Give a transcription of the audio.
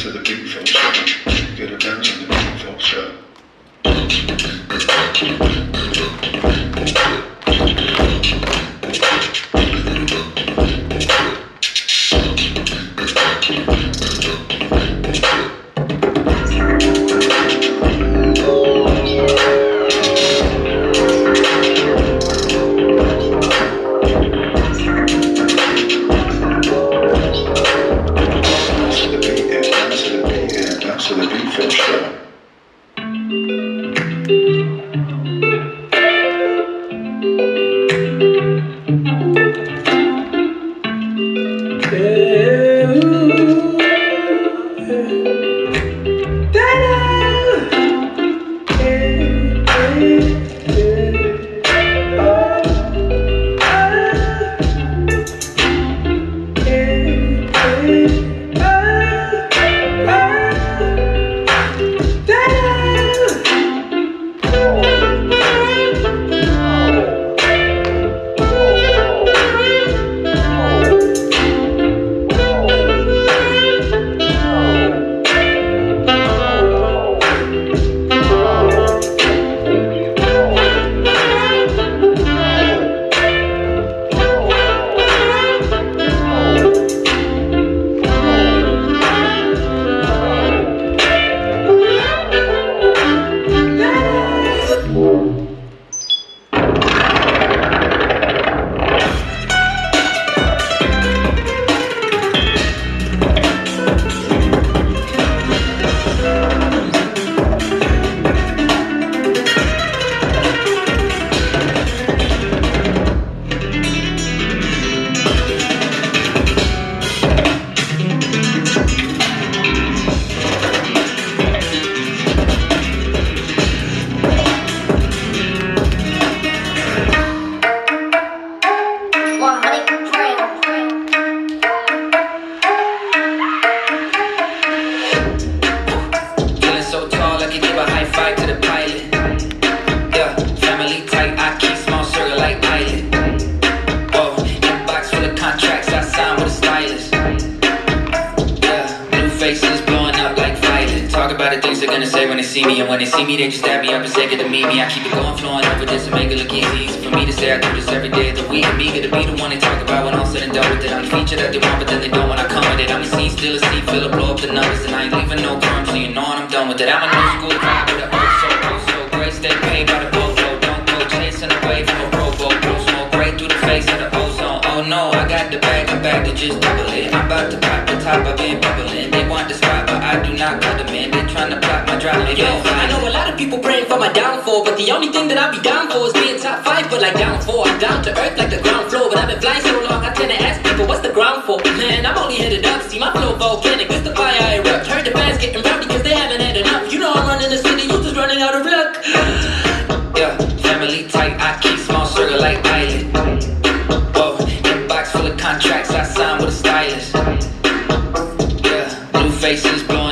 to the beat for sure. Get it down to the beat for sure. They just stab me up and say good to meet me. I keep it going, flowing over this and make it look easy. Easy for me to say I do this every day of the week. I'm eager to be the one they talk about when all said and done with it. I'm the feature that they want, but then they don't when I come with it. I'm a scene, still a seat, fill up, blow up the numbers, and I ain't leaving no crumbs, so you know when I'm done with it. I'm a new school crowd with a so great, stay paid by the boatload. Don't go chasing a wave from a rowboat. Blow smoke right through the face of the ozone. Oh no, I got the bag, I'm back to just double it. I'm about to pop the top, I've been bubbling. They want the spot, but I do not cut them in. They trying to block my drama. Yo, I know a lot of people praying for my downfall, but the only thing that I'll be down for is being top 5, but like down 4. I'm down to earth like the ground floor, but I've been flying so long, I tend to ask people, what's the ground for? Man, I'm only headed up, see my flow volcanic, it's the fire I erupt. Heard the fans getting rowdy because they haven't had enough. You know I'm running the city, you just running out of luck. Yeah, family tight, I keep small circle like island. Whoa, inbox full of contracts, I sign with a stylist. Yeah, new faces blowing